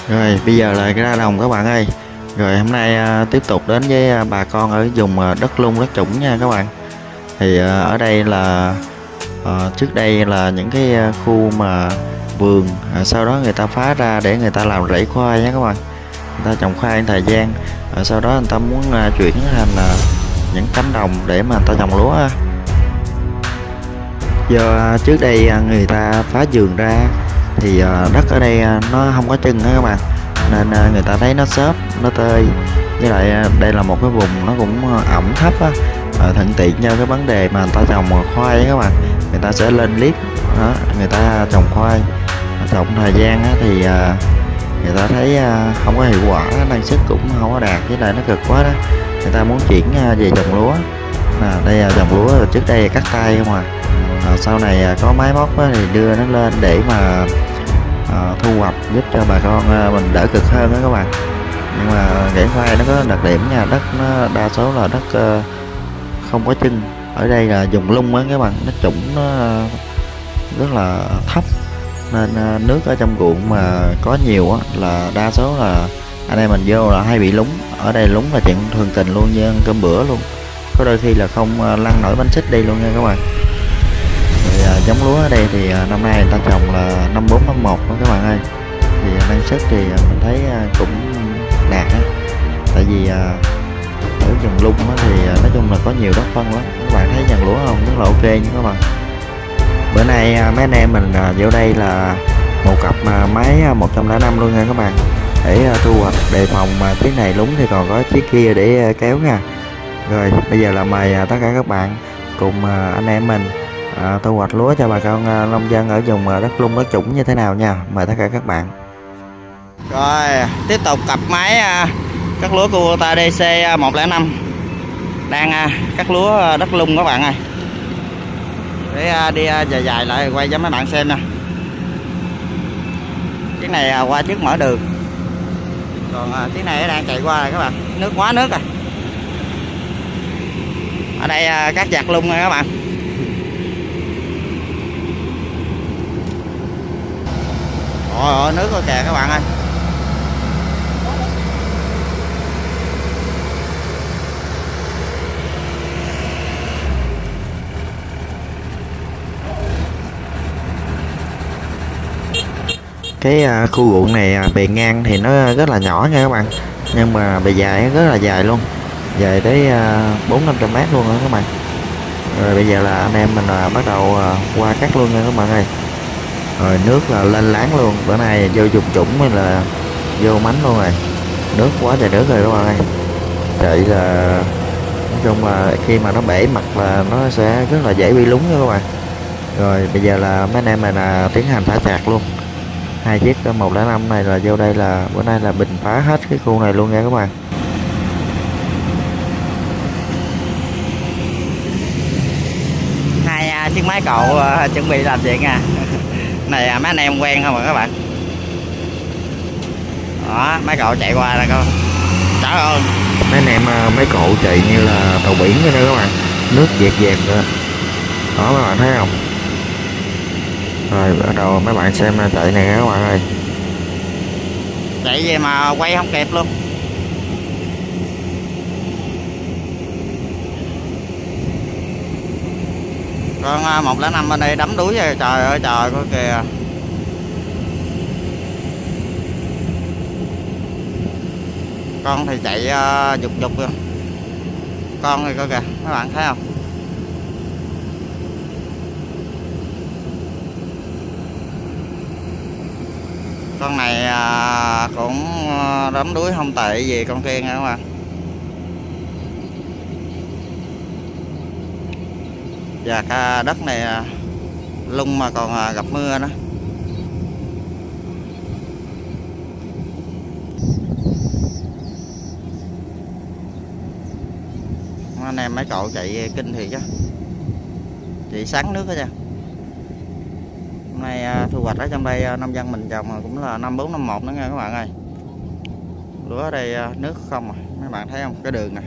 Rồi bây giờ là cái ra đồng các bạn ơi. Rồi hôm nay tiếp tục đến với bà con ở vùng đất lung đất trũng nha các bạn. Thì ở đây là trước đây là những cái khu mà vườn, sau đó người ta phá ra để người ta làm rẫy khoai nhé các bạn. Người ta trồng khoai thời gian, sau đó người ta muốn chuyển thành những cánh đồng để mà người ta trồng lúa. Do trước đây người ta phá vườn ra thì đất ở đây nó không có chân đó các bạn, nên người ta thấy nó xốp, nó tơi, với lại đây là một cái vùng nó cũng ẩm thấp á, thuận tiện cho cái vấn đề mà người ta trồng khoai á các bạn. Người ta sẽ lên clip đó, người ta trồng khoai, trồng thời gian á, thì người ta thấy không có hiệu quả, năng suất cũng không có đạt, với lại nó cực quá đó, người ta muốn chuyển về trồng lúa. Đây là trồng lúa trước đây cắt tay không sau này có máy móc á, thì đưa nó lên để mà thu hoạch, giúp cho bà con mình đỡ cực hơn đó các bạn. Nhưng mà rễ khoai nó có đặc điểm nha, đất nó đa số là đất không có chân. Ở đây là vùng lung á các bạn, nó trũng, nó rất là thấp, nên nước ở trong ruộng mà có nhiều á là đa số là anh em mình vô là hay bị lúng. Ở đây lúng là chuyện thường tình luôn, như ăn cơm bữa luôn, có đôi khi là không lăn nổi bánh xích đi luôn nha các bạn. Giống lúa ở đây thì năm nay người ta trồng là 5451 đó các bạn ơi. Thì năng suất thì mình thấy cũng đạt á, tại vì ở vùng lung thì nói chung là có nhiều đất phân lắm. Các bạn thấy dàn lúa không, rất là ok nha các bạn. Bữa nay mấy anh em mình vô đây là một cặp máy 105 luôn nha các bạn, để thu hoạch, đề phòng mà chiếc này lúng thì còn có chiếc kia để kéo nha. Rồi bây giờ là mời tất cả các bạn cùng anh em mình thu hoạch lúa cho bà con nông dân ở vùng đất lung đất trũng như thế nào nha. Mời tất cả các bạn. Rồi tiếp tục cặp máy cắt lúa Kubota DC 105 đang cắt lúa đất lung các bạn ơi, để đi dài dài lại quay cho mấy bạn xem nha. Chiếc này qua trước mở đường, còn chiếc này đang chạy qua rồi các bạn, nước quá nước rồi. Ở đây cắt giặt lung nha các bạn. Ôi ôi, nước rồi kìa các bạn ơi. Cái khu ruộng này bề ngang thì nó rất là nhỏ nha các bạn, nhưng mà bề dài rất là dài luôn, dài tới 400-500 mét luôn đó các bạn. Rồi bây giờ là anh em mình bắt đầu qua cắt luôn nha các bạn ơi. Rồi nước là lên láng luôn, bữa nay vô dùng trũng mới là vô mánh luôn rồi, nước quá trời nước rồi các bạn ơi. Chạy là nói chung là khi mà nó bể mặt là nó sẽ rất là dễ bị lún nha các bạn. Rồi bây giờ là mấy anh em mình tiến hành thả chạc luôn. Hai chiếc 105 này là vô đây là bữa nay là bình phá hết cái khu này luôn nha các bạn. Hai chiếc máy cậu chuẩn bị làm chuyện nha. Này mấy anh em quen không các bạn? Đó, mấy cậu chạy qua là con. Trời ơi, mấy anh em mấy cậu chạy như là tàu biển vậy đó các bạn, nước dẹt dẹt rồi. Đó các bạn thấy không? Rồi bắt đầu mấy bạn xem chạy này các bạn ơi. Chạy gì mà quay không kịp luôn. Con 105 bên đây đấm đuối rồi, trời ơi trời coi kìa. Con thì chạy dục dục rồi. Con thì coi kìa, các bạn thấy không? Con này cũng đấm đuối không tệ gì con kia nha các bạn. Và cái đất này lung mà còn gặp mưa đó. Anh em mấy cậu chạy kinh thiệt chứ, chạy sáng nước đó nha. Hôm nay thu hoạch ở trong đây nông dân mình trồng cũng là 5451 nữa nha các bạn ơi. Lúa ở đây nước không à, mấy bạn thấy không, cái đường này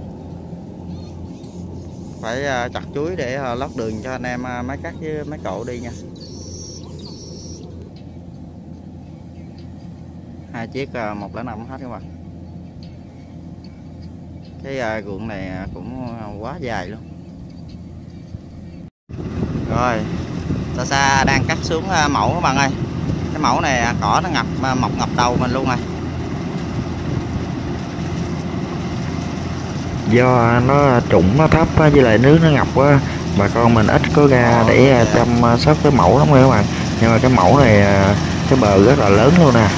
phải chặt chuối để lót đường cho anh em máy cắt với mấy cậu đi nha. Hai chiếc 105 hết các bạn. Cái ruộng này cũng quá dài luôn. Rồi xa xa đang cắt xuống mẫu các bạn ơi. Cái mẫu này cỏ nó mọc ngập đầu mình luôn rồi. Do nó trũng nó thấp với lại nước nó ngập quá, bà con mình ít có ra để chăm sóc cái mẫu lắm rồi các bạn. Nhưng mà cái mẫu này cái bờ rất là lớn luôn nè.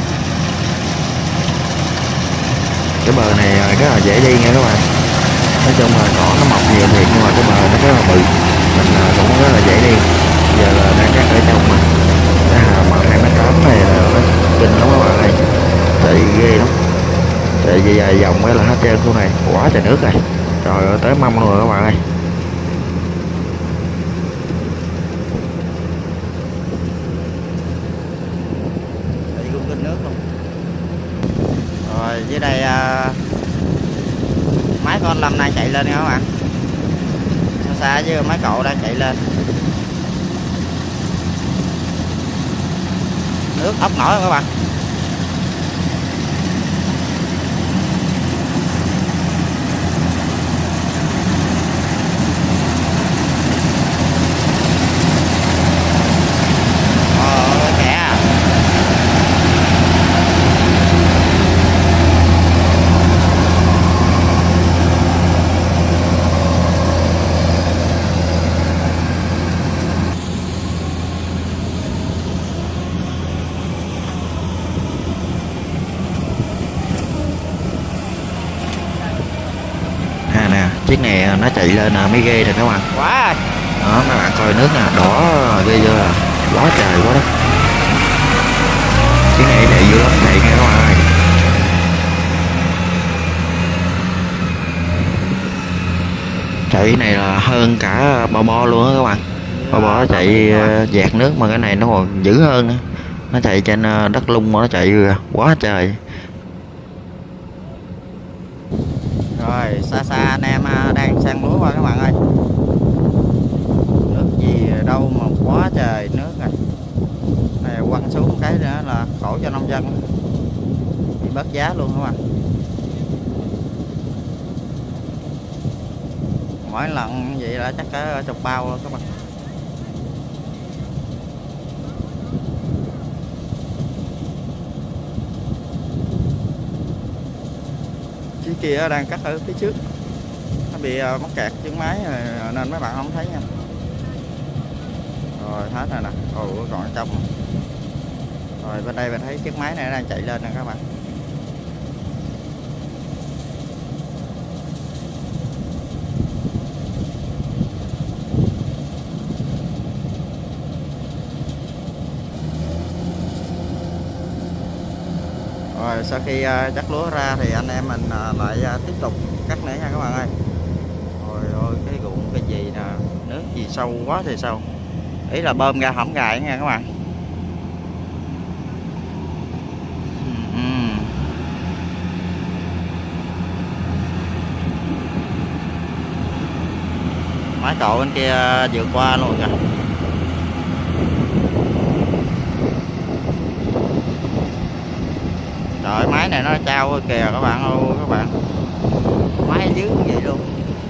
Cái bờ này rất là dễ đi nha các bạn. Nói chung là cỏ nó mọc nhiều thiệt nhưng mà cái bờ nó rất là bự, mình cũng rất là dễ đi. Giờ là đang cắt ở trong mà cái hà mà 2 m8 này là nó kinh lắm các bạn ơi, chạy ghê lắm. Chạy dài vòng mới là hết trơn khu này, quá trời nước rồi. Trời ơi tới mâm luôn rồi các bạn ơi. Chạy cũng kinh nước luôn. Rồi dưới đây máy con Lâm đang chạy lên nha các bạn. Xa xa với máy cậu đang chạy lên. Nước ốc nổi rồi các bạn. Chiếc này nó chạy lên mới ghê rồi các bạn. Quá đó các bạn coi nước nè, đỏ ghê chưa à, quá trời quá đó. Chiếc này chạy dữ lắm này nghe các bạn ơi. Chạy này là hơn cả bo luôn á các bạn. Bo chạy dạt nước mà cái này nó còn dữ hơn nữa. Nó chạy trên đất lung mà nó chạy quá trời. Rồi xa xa anh em đang sang lúa qua các bạn ơi. Nước gì đâu mà quá trời nước rồi. Này quăng xuống một cái nữa là khổ cho nông dân, bị bớt giá luôn các bạn. Mỗi lần vậy là chắc cả chục bao luôn các bạn. Chiếc kia đang cắt ở phía trước, nó bị mắc kẹt chân máy rồi, nên mấy bạn không thấy nha. Rồi hết rồi nè, còn ở trong. Rồi bên đây mình thấy chiếc máy này đang chạy lên nè các bạn. Rồi sau khi cắt lúa ra thì anh em mình lại tiếp tục cắt nữa nha các bạn ơi. Rồi ôi cái ruộng cái gì nè, nước gì sâu quá thì sâu. Ý là bơm ra hổng gài nha các bạn. Máy cộ bên kia vượt qua luôn kìa. Trời máy này nó trao kìa các bạn ơi, các bạn. Máy dưới vậy luôn.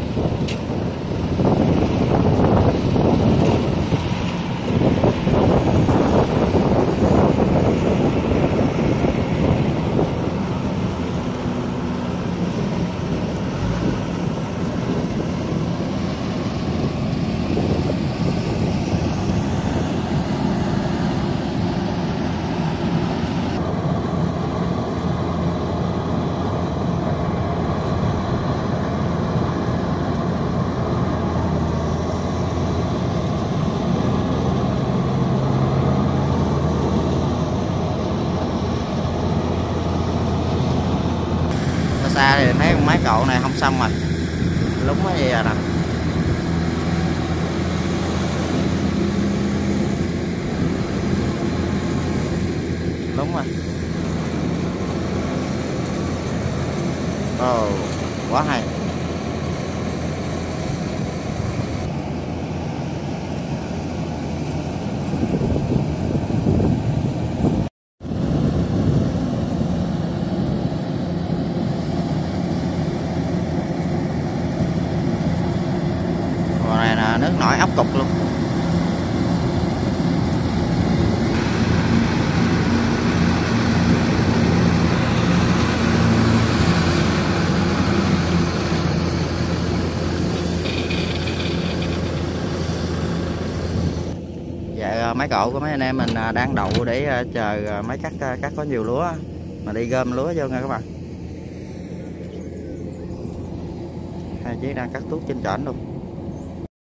Xa thì thấy con máy cậu này không xong rồi, lúng cái gì rồi nè. Lúng rồi. Quá hay. này là nước nổi ốc cục luôn. Dạ, máy cộ của mấy anh em mình đang đậu để chờ máy cắt có nhiều lúa mà đi gom lúa vô nha các bạn. Hai chiếc đang cắt tuốt trên trển luôn.